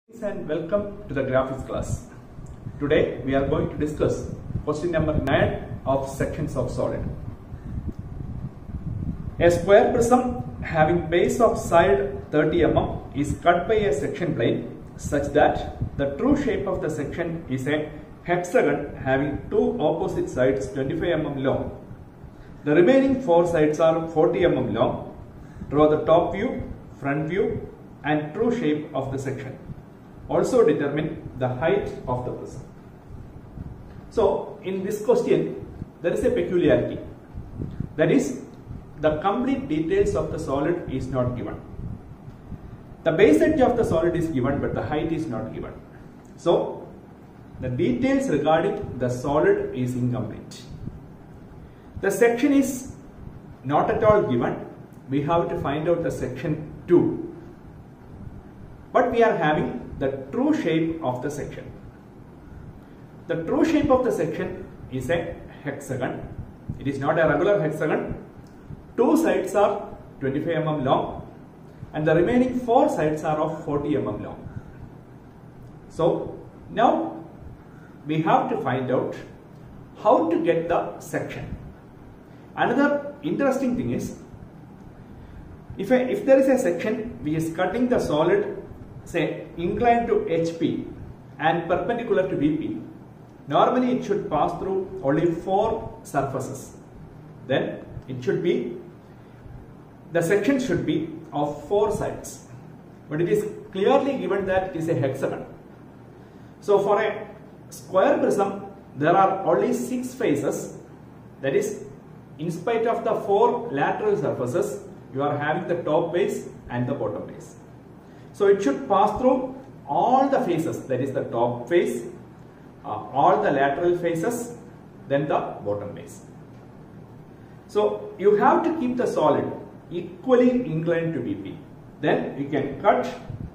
And welcome to the graphics class. Today we are going to discuss question number 9 of sections of solid. A square prism having base of side 30 mm is cut by a section plane such that the true shape of the section is a hexagon having two opposite sides 25 mm long. The remaining four sides are 40 mm long. Draw the top view, front view and true shape of the section. Also determine the height of the prism. So in this question there is a peculiarity, that is the complete details of the solid is not given. The base edge of the solid is given but the height is not given. So the details regarding the solid is incomplete. The section is not at all given. We have to find out the section 2. But we are having the true shape of the section. The true shape of the section is a hexagon. It is not a regular hexagon. Two sides are 25 mm long and the remaining four sides are of 40 mm long. So now we have to find out how to get the section. Another interesting thing is, if there is a section which is cutting the solid, say inclined to HP and perpendicular to VP, normally it should pass through only four surfaces. Then it should be, the section should be of four sides. But it is clearly given that it is a hexagon. So for a square prism, there are only 6 faces. That is, in spite of the 4 lateral surfaces, you are having the top face and the bottom face. So it should pass through all the faces, that is the top face, all the lateral faces, then the bottom face. So you have to keep the solid equally inclined to VP. Then you can cut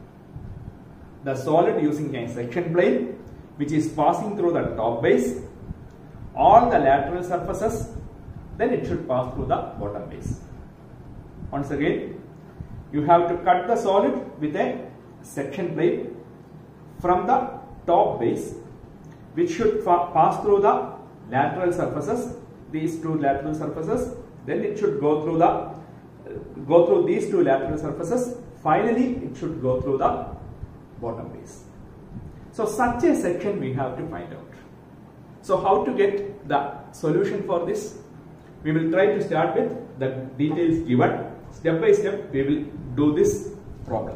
the solid using a section plane which is passing through the top base, all the lateral surfaces, then it should pass through the bottom base. Once again, you have to cut the solid with a section plane from the top base which should pass through the lateral surfaces, these two lateral surfaces, then it should go through these two lateral surfaces, finally it should go through the bottom base. So such a section we have to find out. So how to get the solution for this? We will try to start with the details given. Step by step we will do this problem.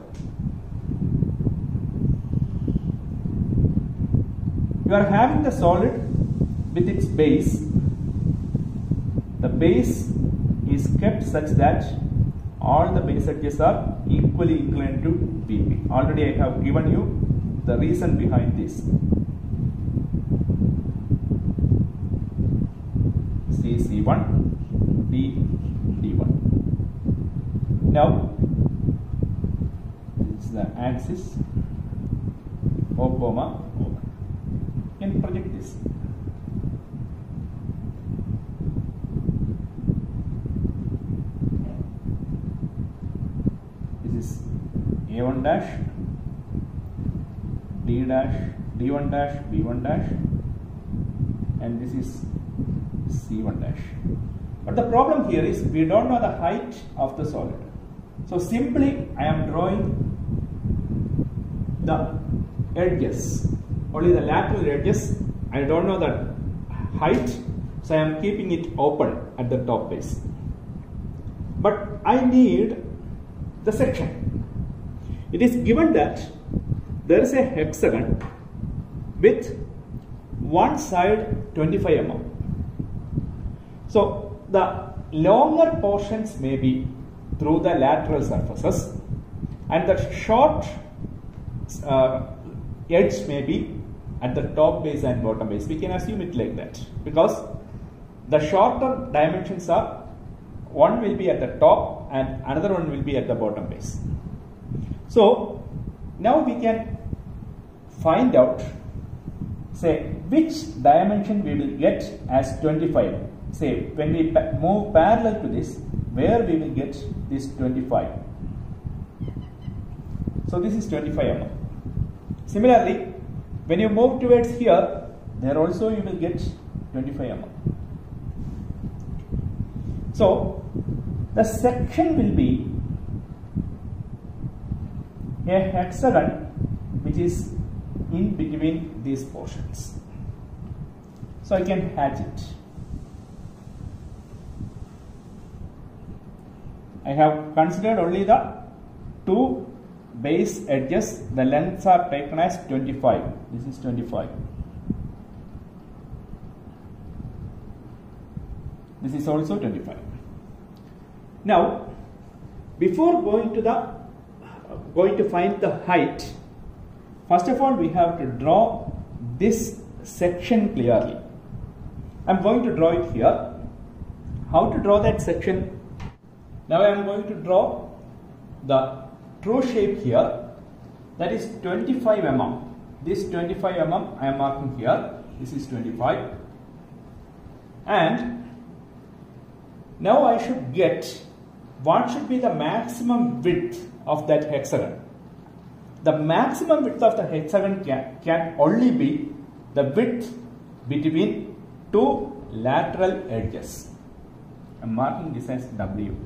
You are having the solid with its base. The base is kept such that all the base edges are equally inclined to VP. Already I have given you the reason behind this. C1, D1. Now, this is the axis, O, O. You can project this. This is A1 dash, D dash, D1 dash, B1 dash, and this is C1 dash. But the problem here is we don't know the height of the solid. So simply I am drawing the edges, only the lateral edges. I don't know the height, so I am keeping it open at the top base. But I need the section. It is given that there is a hexagon with one side 25 mm. So the longer portions may be through the lateral surfaces and the short edge may be at the top base and bottom base. We can assume it like that because the shorter dimensions are, one will be at the top and another one will be at the bottom base. So now we can find out, say, which dimension we will get as 25. Say when we move parallel to this, where we will get this 25. So this is 25 mm. Similarly, when you move towards here, there also you will get 25 mm. So the section will be a hexagon which is in between these portions. So I can hatch it. I have considered only the two base edges. The lengths are taken as 25. This is 25. This is also 25. Now, before going to find the height, first of all we have to draw this section clearly. I am going to draw it here. How to draw that section? Now I am going to draw the true shape here, that is 25 mm. This 25 mm I am marking here. This is 25. And now I should get what should be the maximum width of that hexagon. The maximum width of the hexagon can only be the width between two lateral edges. I am marking this as W.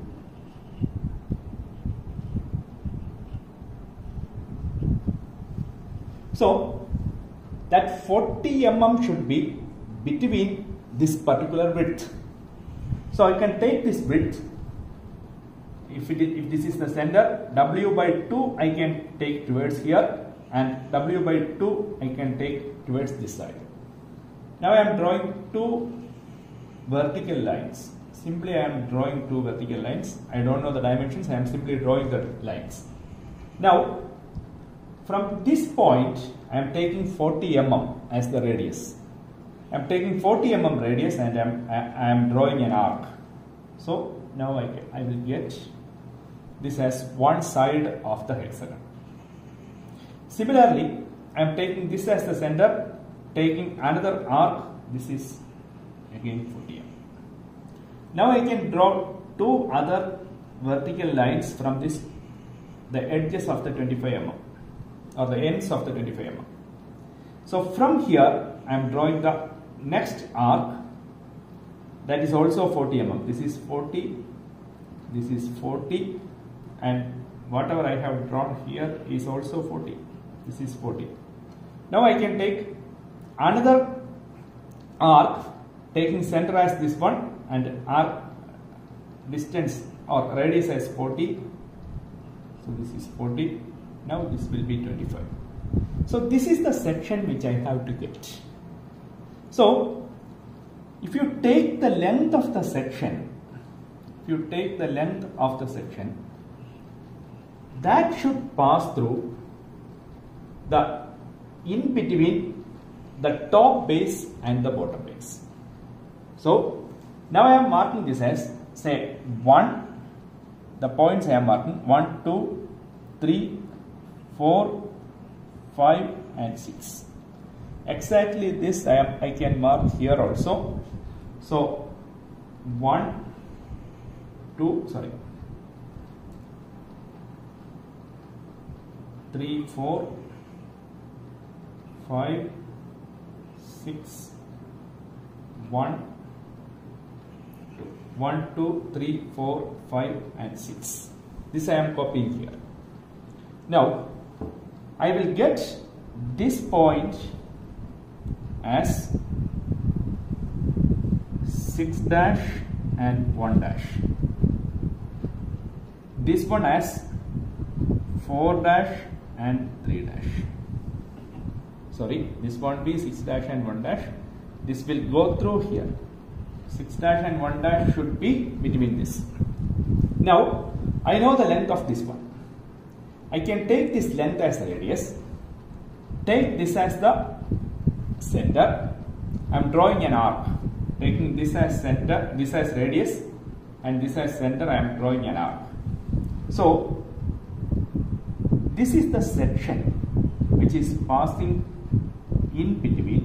So that 40 mm should be between this particular width. So I can take this width. If this is the center, W by 2 I can take towards here, and W by 2 I can take towards this side. Now I am drawing two vertical lines. Simply I am drawing two vertical lines. I don't know the dimensions, I am simply drawing the lines. Now from this point I am taking 40 mm as the radius. I am taking 40 mm radius and I am drawing an arc. So now I will get this as one side of the hexagon. Similarly, I am taking this as the center, taking another arc. This is again 40 mm. Now I can draw two other vertical lines from the edges of the 25 mm or the ends of the 25 mm. So from here I am drawing the next arc, that is also 40 mm. This is 40, this is 40, and whatever I have drawn here is also 40. This is 40. Now I can take another arc, taking center as this one and arc distance or radius as 40. So this is 40. Now this will be 25. So this is the section which I have to get. So if you take the length of the section, that should pass through the in between the top base and the bottom base. So now I am marking this as, say, 1, the points I am marking 1, 2, 3, 4, 5 and 6. Exactly this I can mark here also. So 1, 2, 3, 4, 5, 6, 1, 2. 1, 2, 3, 4, 5 and 6. This I am copying here. Now I will get this point as 6 dash and 1 dash. This one as 4 dash and 3 dash. Sorry, this won't be 6 dash and 1 dash. This will go through here. 6 dash and 1 dash should be between this. Now I know the length of this one. I can take this length as radius, take this as the center. I am drawing an arc, taking this as center, this as radius, and this as center. I am drawing an arc. So this is the section which is passing in between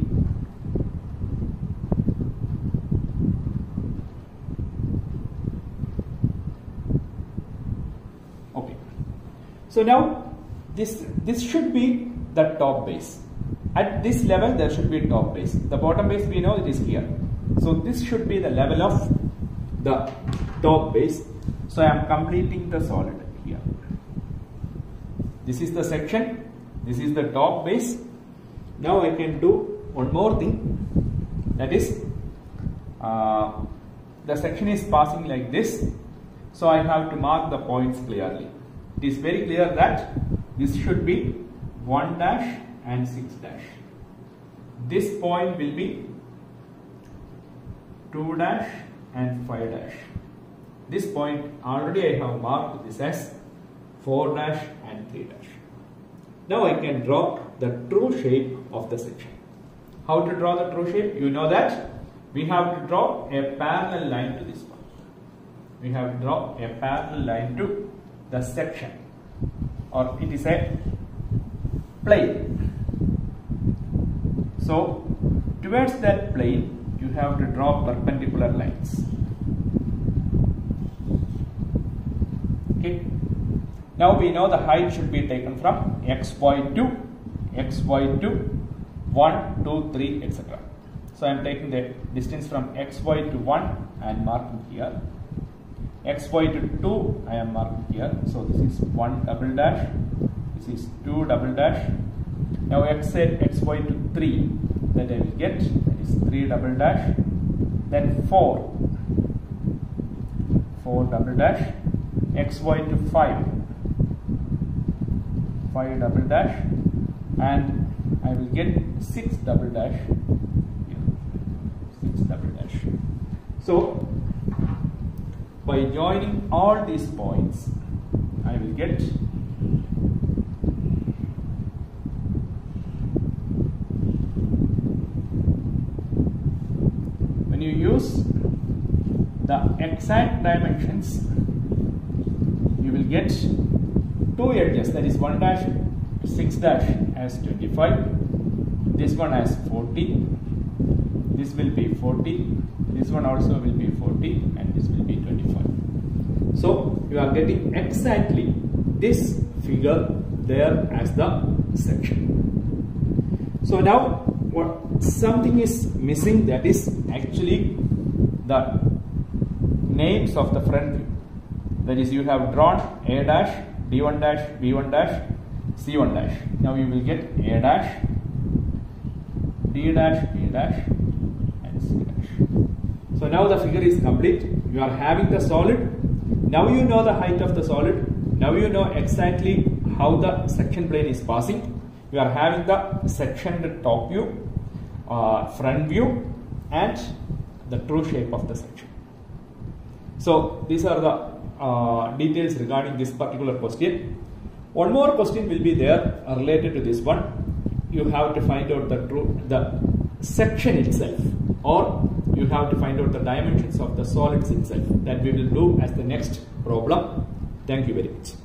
So now this should be the top base. At this level there should be top base. The bottom base we know it is here. So this should be the level of the top base. So I am completing the solid here. This is the section. This is the top base. Now I can do one more thing. That is the section is passing like this. So I have to mark the points clearly. It is very clear that this should be 1 dash and 6 dash. This point will be 2 dash and 5 dash. This point already I have marked this as 4 dash and 3 dash. Now I can draw the true shape of the section. How to draw the true shape? You know that we have to draw a parallel line to this one. We have to draw a parallel line to the section, or it is a plane. So towards that plane you have to draw perpendicular lines. Okay. Now we know the height should be taken from xy to 1, 2, 3, etc. So I am taking the distance from xy to 1 and marking here. Xy to 2 I am marking here. So this is 1 double dash. This is 2 double dash. Now xy to 3 that I will get, that is 3 double dash. Then 4 double dash. Xy to 5 double dash, and I will get 6 double dash here. 6 double dash. So by joining all these points I will get when you use the exact dimensions you will get two edges, that is 1 dash 6 dash as 25, this one as 40, this will be 40, this one also will be 40, and this will be 25. So you are getting exactly this figure there as the section. So now what something is missing, that is actually the names of the front view. That is, you have drawn A dash, D1 dash, B1 dash, C1 dash. Now you will get A dash, D dash, B dash, and C dash. So now the figure is complete. You are having the solid. Now you know the height of the solid. Now you know exactly how the section plane is passing. You are having the sectioned top view, front view, and the true shape of the section. So these are the details regarding this particular question. One more question will be there related to this one. You have to find out the section itself, or you have to find out the dimensions of the solids itself. That we will do as the next problem. Thank you very much.